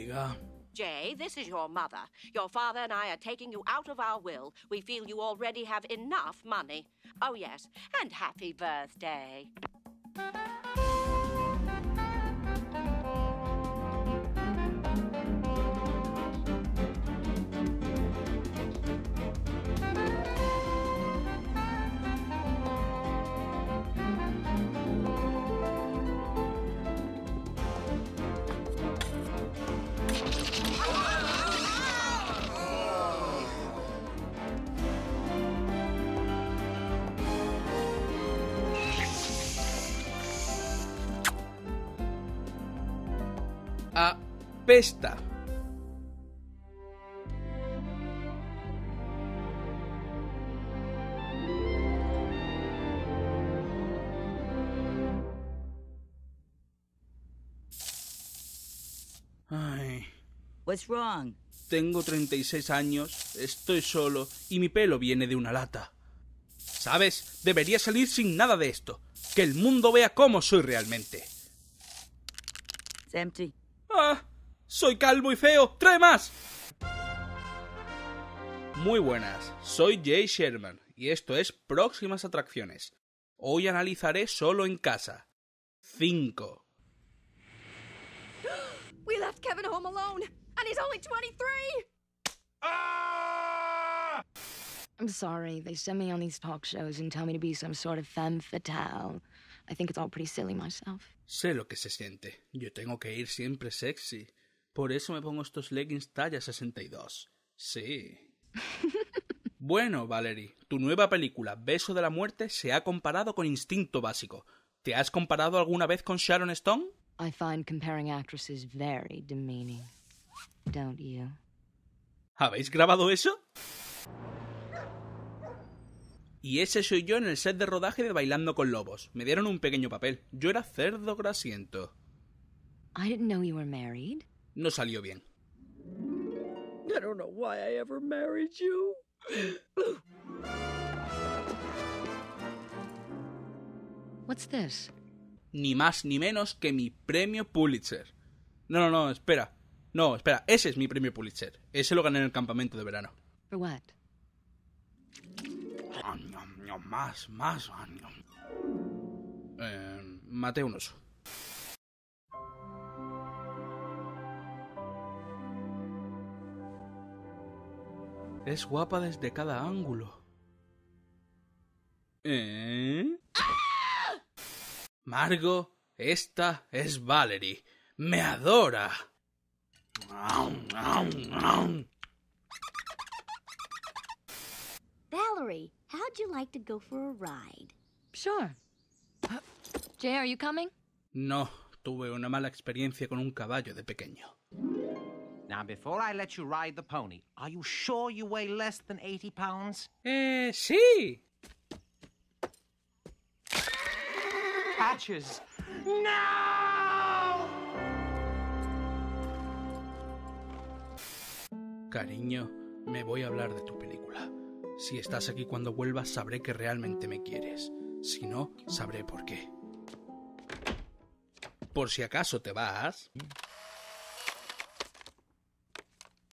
Diga. Jay, this is your mother. Your father and I are taking you out of our will. We feel you already have enough money. Oh, yes, and happy birthday. Apesta. Ay. What's wrong? Tengo 36 años, estoy solo y mi pelo viene de una lata. ¿Sabes? Debería salir sin nada de esto. Que el mundo vea cómo soy realmente. It's empty. ¡Ah! ¡Soy calvo y feo! ¡Trae más! Muy buenas, soy Jay Sherman y esto es Próximas Atracciones. Hoy analizaré solo en casa. 5. We left Kevin home alone, and he's only 23! Ah! I'm sorry. They send me on these talk shows and tell me to be some sort of femme fatale. I think it's all pretty silly myself. Sé lo que se siente. Yo tengo que ir siempre sexy. Por eso me pongo estos leggings talla 62. Sí. Bueno, Valerie, tu nueva película Beso de la Muerte se ha comparado con Instinto Básico. ¿Te has comparado alguna vez con Sharon Stone? I find comparing actresses very demeaning. Don't you? ¿Habéis grabado eso? Y ese soy yo en el set de rodaje de Bailando con Lobos. Me dieron un pequeño papel. Yo era cerdo grasiento. I didn't know you were married. No salió bien. I don't know why I ever married you. What's this? Ni más ni menos que mi premio Pulitzer. No, espera. No, espera, ese es mi premio Pulitzer. Ese lo gané en el campamento de verano. For what? Más. Maté un oso. Es guapa desde cada ángulo. Margot, esta es Valerie. ¡Me adora! Valerie, how'd you like to go for a ride? Sure. Jay, are you coming? No, tuve una mala experiencia con un caballo de pequeño. Now, before I let you ride the pony, are you sure you weigh less than 80 pounds? Sí. Patches! No! Cariño, me voy a hablar de tu película. Si estás aquí cuando vuelvas, sabré que realmente me quieres. Si no, sabré por qué. Por si acaso te vas...